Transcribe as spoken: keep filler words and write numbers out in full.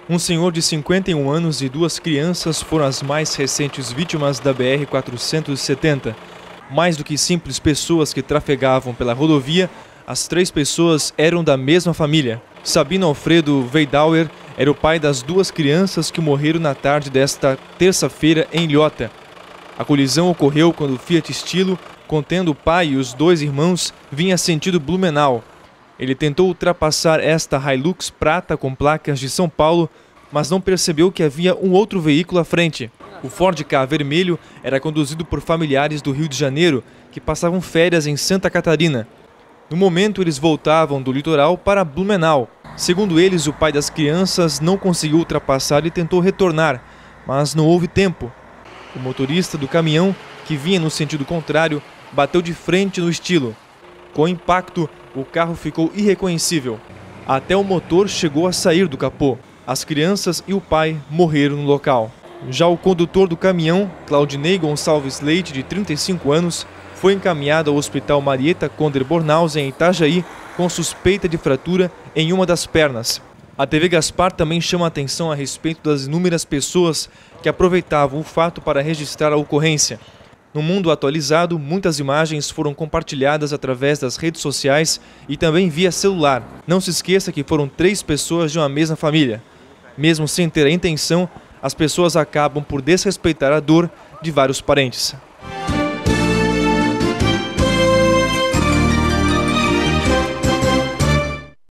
Um senhor de cinquenta e um anos e duas crianças foram as mais recentes vítimas da B R quatrocentos e setenta. Mais do que simples pessoas que trafegavam pela rodovia, as três pessoas eram da mesma família. Sabino Alfredo Weidauer era o pai das duas crianças que morreram na tarde desta terça-feira em Ilhota. A colisão ocorreu quando o Fiat Stilo, contendo o pai e os dois irmãos, vinha sentido Blumenau. Ele tentou ultrapassar esta Hilux prata com placas de São Paulo, mas não percebeu que havia um outro veículo à frente. O Ford Ka vermelho era conduzido por familiares do Rio de Janeiro, que passavam férias em Santa Catarina. No momento, eles voltavam do litoral para Blumenau. Segundo eles, o pai das crianças não conseguiu ultrapassar e tentou retornar, mas não houve tempo. O motorista do caminhão, que vinha no sentido contrário, bateu de frente no Stilo. Com o impacto, o carro ficou irreconhecível. Até o motor chegou a sair do capô. As crianças e o pai morreram no local. Já o condutor do caminhão, Claudinei Gonçalves Leite, de trinta e cinco anos, foi encaminhado ao Hospital Marieta Conder Bornhausen, em Itajaí, com suspeita de fratura em uma das pernas. A T V Gaspar também chama a atenção a respeito das inúmeras pessoas que aproveitavam o fato para registrar a ocorrência. No mundo atualizado, muitas imagens foram compartilhadas através das redes sociais e também via celular. Não se esqueça que foram três pessoas de uma mesma família. Mesmo sem ter a intenção, as pessoas acabam por desrespeitar a dor de vários parentes.